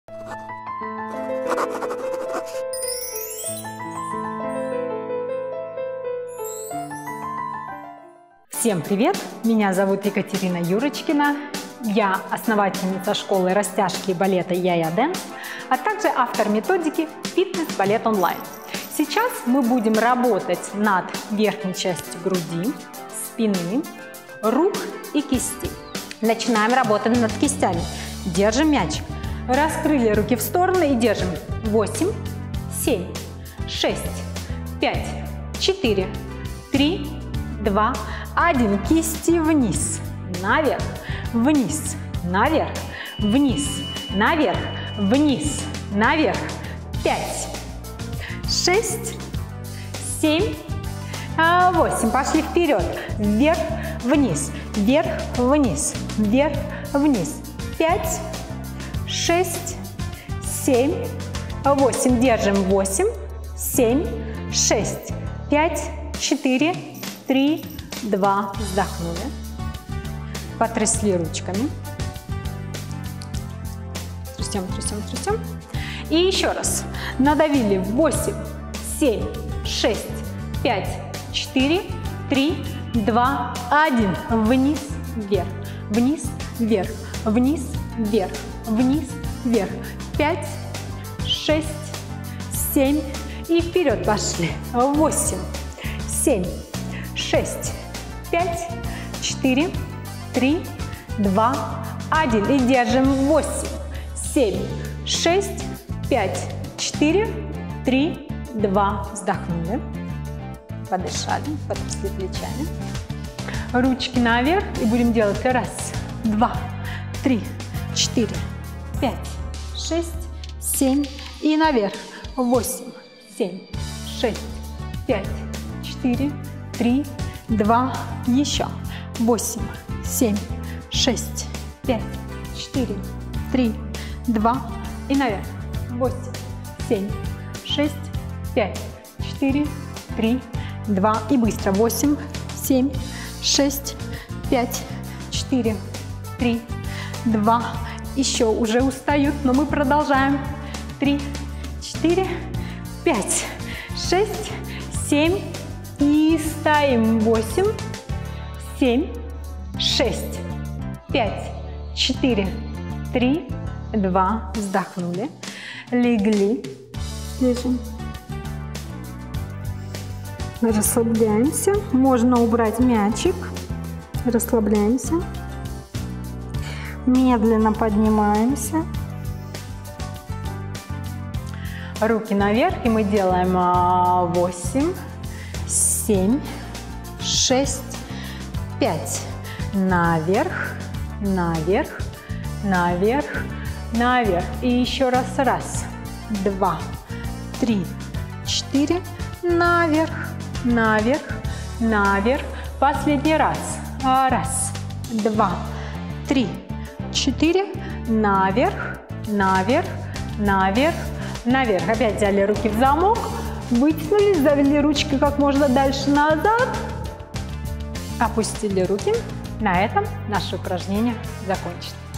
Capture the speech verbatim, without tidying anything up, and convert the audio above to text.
Всем привет! Меня зовут Екатерина Юрочкина. Я основательница школы растяжки и балета Я-Я Dance, а также автор методики «Фитнес-балет онлайн». Сейчас мы будем работать над верхней частью груди, спины, рук и кистей. Начинаем работать над кистями. Держим мячик. Раскрыли руки в стороны и держим. восемь, семь, шесть, пять, четыре, три, два, один. Кисти вниз, наверх, вниз, наверх, вниз, наверх, вниз, наверх. пять, шесть, семь, восемь. Пошли вперед. Вверх, вниз, вверх, вниз, вверх, вниз. пять, шесть, семь, восемь. Держим. восемь, семь, шесть, пять, четыре, три, два. Вздохнули. Потрясли ручками. Трясем, трясем, трясем. И еще раз. Надавили. восемь, семь, шесть, пять, четыре, три, два, один. Вниз, вверх, вниз, вверх, вниз, вверх, вниз, вверх. пять, шесть, семь. И вперед пошли. восемь, семь, шесть, пять, четыре, три, два, один. И держим. восемь, семь, шесть, пять, четыре, три, два. Вздохнули. Подышали, потрясли плечами. Ручки наверх. И будем делать раз, два, три, четыре, пять, шесть, семь. И наверх. восемь, семь, шесть, пять, четыре, три, два. Еще. восемь, семь, шесть, пять, четыре, три, два. И наверх. восемь, семь, шесть, пять, четыре, три, два. И быстро. восемь, семь, шесть, пять, четыре, три, два. Еще уже устают, но мы продолжаем. три, четыре, пять, шесть, семь. И стоим. восемь, семь, шесть, пять, четыре, три, два. Вздохнули. Легли. Лежим. Расслабляемся. Можно убрать мячик. Расслабляемся. Медленно поднимаемся. Руки наверх. И мы делаем восемь, семь, шесть, пять. Наверх, наверх, наверх, наверх. И еще раз. Раз, два, три, четыре. Наверх, наверх, наверх. Последний раз. Раз, два, три, четыре. Наверх, наверх, наверх, наверх. Опять взяли руки в замок. Вытянулись, завели ручки как можно дальше назад. Опустили руки. На этом наше упражнение закончено.